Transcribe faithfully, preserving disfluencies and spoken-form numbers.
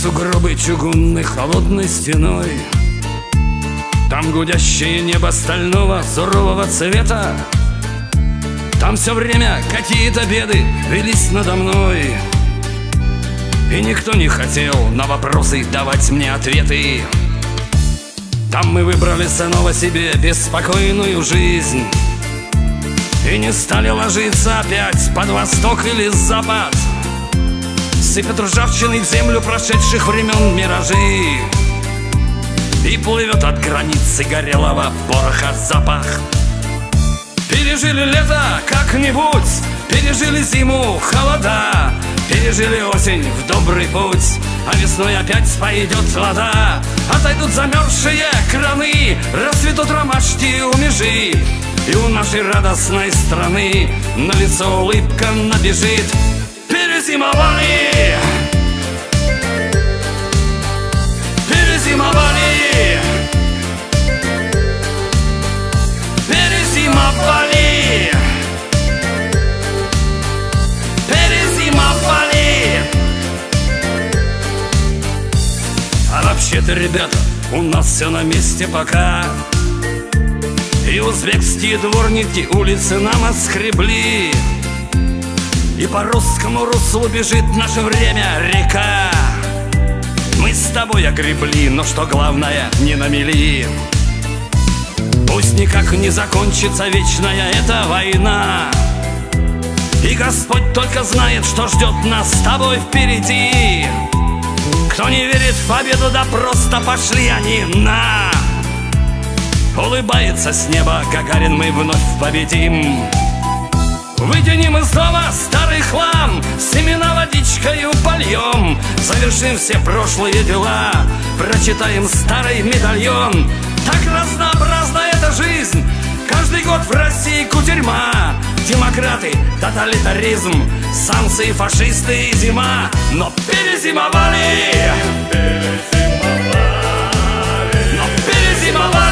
сугробы чугунной холодной стеной. Там гудящее небо стального сурового цвета. Там все время какие-то беды велись надо мной, и никто не хотел на вопросы давать мне ответы. Там мы выбрали снова себе беспокойную жизнь и не стали ложиться опять под восток или запад. Сыпят ржавчиной в землю прошедших времен миражи, и плывет от границы горелого пороха запах. Пережили лето как-нибудь, пережили зиму, холода, пережили осень в добрый путь, а весной опять пойдет вода. Отойдут замерзшие краны, расцветут ромашки у межи, и у нашей радостной страны на лицо улыбка набежит. Перезимовали, перезимовали, перезимовали, перезимовали. А вообще-то, ребята, у нас все на месте пока, и узбекские дворники улицы нам отскребли, и по русскому руслу бежит наше время река. Мы с тобой огребли, но что главное, не намели. Пусть никак не закончится вечная эта война, и Господь только знает, что ждет нас с тобой впереди. Кто не верит в победу, да просто пошли они на. Улыбается с неба Гагарин, мы вновь победим. Вытянем из дома старый хлам, семена водичкою польем, завершим все прошлые дела, прочитаем старый медальон. Так разнообразна эта жизнь, каждый год в России кутерьма. Демократы, тоталитаризм, санкции, фашисты и зима. Но перезимовали, перезимовали, но перезимовали.